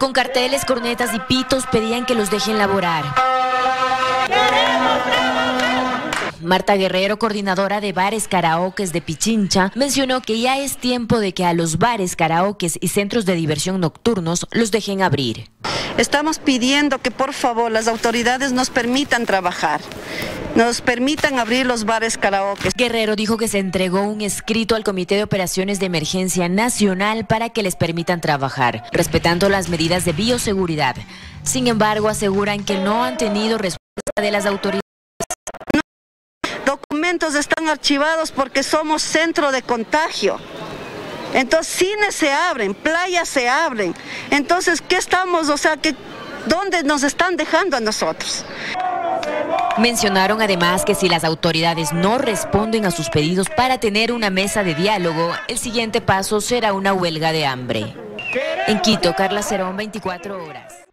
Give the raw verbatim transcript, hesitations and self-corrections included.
Con carteles, cornetas y pitos pedían que los dejen laborar. Marta Guerrero, coordinadora de bares karaokes de Pichincha, mencionó que ya es tiempo de que a los bares, karaokes y centros de diversión nocturnos los dejen abrir. Estamos pidiendo que por favor las autoridades nos permitan trabajar, nos permitan abrir los bares karaokes. Guerrero dijo que se entregó un escrito al Comité de Operaciones de Emergencia Nacional para que les permitan trabajar, respetando las medidas de bioseguridad. Sin embargo, aseguran que no han tenido respuesta de las autoridades. Documentos están archivados porque somos centro de contagio. Entonces cines se abren, playas se abren. Entonces, ¿qué estamos? O sea, que ¿dónde nos están dejando a nosotros? Mencionaron además que si las autoridades no responden a sus pedidos para tener una mesa de diálogo, el siguiente paso será una huelga de hambre. En Quito, Carla Cerón, veinticuatro horas.